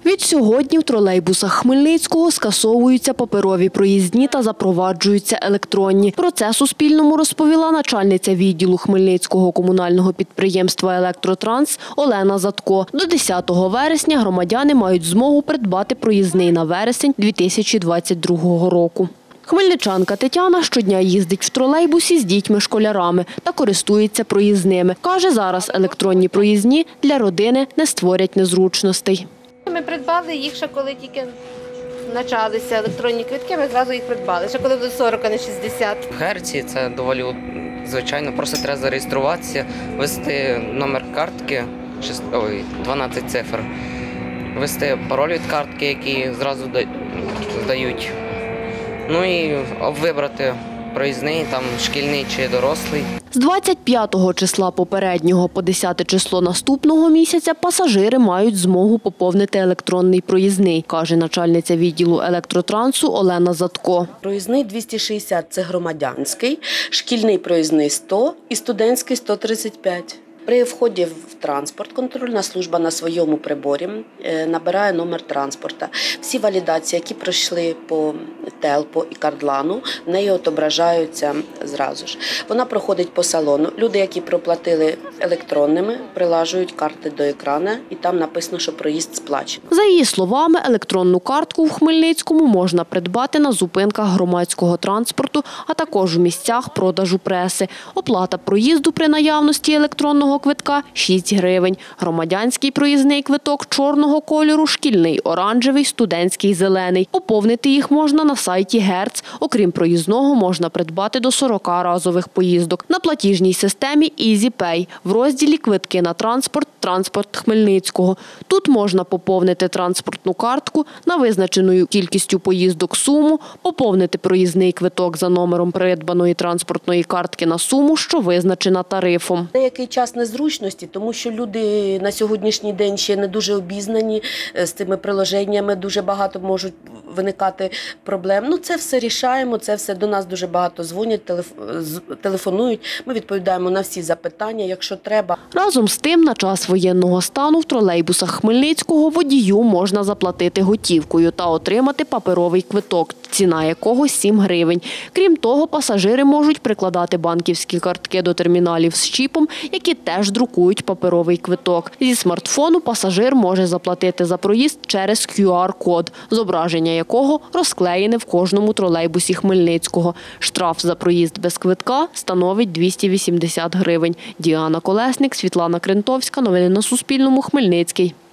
Від сьогодні в тролейбусах Хмельницького скасовуються паперові проїзні та запроваджуються електронні. Про це Суспільному розповіла начальниця відділу Хмельницького комунального підприємства «Електротранс» Олена Задко. До 10 вересня громадяни мають змогу придбати проїзний на вересень 2022 року. Хмельничанка Тетяна щодня їздить в тролейбусі з дітьми-школярами та користується проїзними. Каже, зараз електронні проїзні для родини не створять незручностей. Ми придбали їх ще коли тільки почалися електронні квитки, ми зразу їх придбали, ще коли було 40, а не 60. В Герці це доволі звичайно, просто треба зареєструватися, ввести номер картки, 12 цифр, ввести пароль від картки, які зразу дають. Ну і вибрати проїзний, там шкільний чи дорослий. З 25 числа попереднього по 10 число наступного місяця пасажири мають змогу поповнити електронний проїзний, каже начальниця відділу «Електротрансу» Олена Задко. Проїзний 260 – це громадянський, шкільний проїзний – 100 і студентський – 135. При вході в транспорт контрольна служба на своєму приборі набирає номер транспорта. Всі валідації, які пройшли по ТЕЛПу і кардлану, в неї відображаються зразу ж. Вона проходить по салону. Люди, які проплатили електронними, прилажують карти до екрана і там написано, що проїзд сплачений. За її словами, електронну картку в Хмельницькому можна придбати на зупинках громадського транспорту, а також в місцях продажу преси. Оплата проїзду при наявності електронного квитка – 6 гривень. Громадянський проїзний квиток чорного кольору, шкільний – оранжевий, студентський – зелений. Поповнити їх можна на сайті ГЕРЦ. Окрім проїзного, можна придбати до 40 разових поїздок. На платіжній системі EasyPay в розділі «Квитки на транспорт», «Транспорт Хмельницького». Тут можна поповнити транспортну картку на визначеною кількістю поїздок суму, поповнити проїзний квиток за номером придбаної транспортної картки на суму, що визначена тарифом. Деякий час незручності, тому що люди на сьогоднішній день ще не дуже обізнані з цими приложеннями, дуже багато можуть виникати проблем. Ну, це все рішаємо, це все до нас дуже багато дзвонять, телефонують. Ми відповідаємо на всі запитання, якщо треба. Разом з тим, на час воєнного стану в тролейбусах Хмельницького водію можна заплатити готівкою та отримати паперовий квиток, ціна якого 7 гривень. Крім того, пасажири можуть прикладати банківські картки до терміналів з чіпом, які теж друкують паперовий квиток. Зі смартфону пасажир може заплатити за проїзд через QR-код, зображення якого розклеєне в кожному тролейбусі Хмельницького. Штраф за проїзд без квитка становить 280 гривень. Діана Колесник, Світлана Крентовська. Новини на Суспільному. Хмельницький.